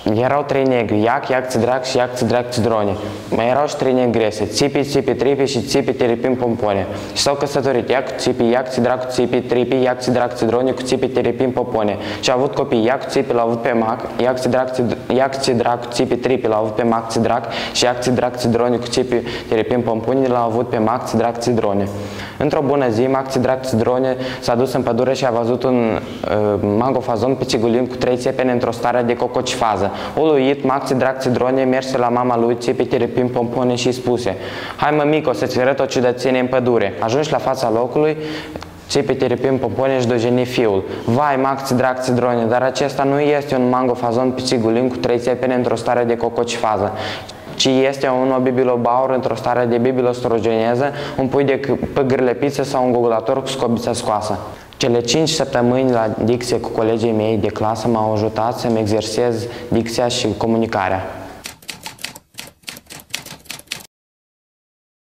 Erau 3 negri, iac, iac, țidrac și iac, țidrac, țidrone. Mai erau și 3 negrese, țipi, țipi, tripi și țipi, teripim, pompone. Și s-au căsătorit, iac, țipi, iac, țidrac, cu țipi, tripi, iac, țidrac, țidrone, cu țipi, teripim, pompone. Și au avut copii, iac, țipi, l-au avut pe mac, iac, țidrac, cu țipi, tripi, l-au avut pe mac, țidrac, și iac, țidrac, țidrone, cu țipi, teripim, pompone, l-au avut pe mac, țidrac, țidrone. Într-o bună zi, mac, țidrac, țidrone s-a dus în pădure și a văzut un mangofazon pițigulin cu 3 țepene într-o stare de cococifază. Uluit, mac, țidrac, țidrone merse la mama lui, țipi, teripim, pompone și spuse: "Hai, mămico, să-ți arăt o ciudățenie în pădure." Ajunși la fața locului, țipi, teripim, pompone își dojeni fiul. "Vai, mac, țidrac, țidrone, dar acesta nu este un mangofazon pițigulin cu 3 țepene într-o stare de cococifază, ci este un bibilobaur într-o stare de bibilostrogeneză, un pui de păgârlepiță sau un gogulator cu scobița scoasă." Cele 5 săptămâni la dicție cu colegii mei de clasă m-au ajutat să-mi exersez dicția și comunicarea.